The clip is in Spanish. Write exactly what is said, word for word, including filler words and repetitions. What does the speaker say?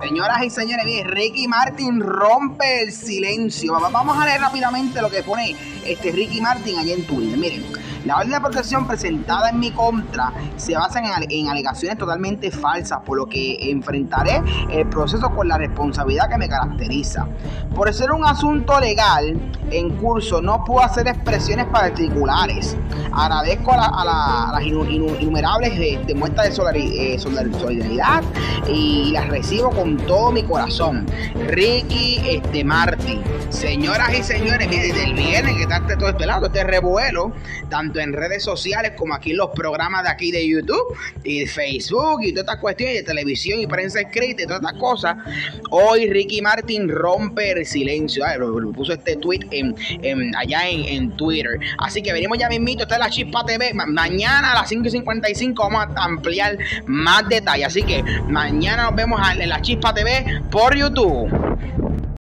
Señoras y señores, miren, Ricky Martin rompe el silencio. Vamos a leer rápidamente lo que pone este Ricky Martin allá en Twitter. Miren, la orden de protección presentada en mi contra se basa en, en alegaciones totalmente falsas, por lo que enfrentaré el proceso con la responsabilidad que me caracteriza. Por ser un asunto legal en curso, no puedo hacer expresiones particulares. Agradezco a, la, a, la, a las innumerables este, muestras de solidaridad y las recibo con todo mi corazón. Ricky este, Martin. Señoras y señores, miren, desde el viernes que está todo este lado, este revuelo, tanto en redes sociales como aquí en los programas de aquí de YouTube y de Facebook y todas estas cuestiones de televisión y prensa escrita y todas estas cosas. Hoy Ricky Martin rompe el silencio. Ay, lo, lo puso este tweet en, en, allá en, en Twitter. Así que venimos ya mismito. Esta es la Chispa T V. Ma mañana a las cinco y cincuenta y cinco vamos a ampliar más detalles. Así que mañana nos vemos en la Chispa T V por YouTube.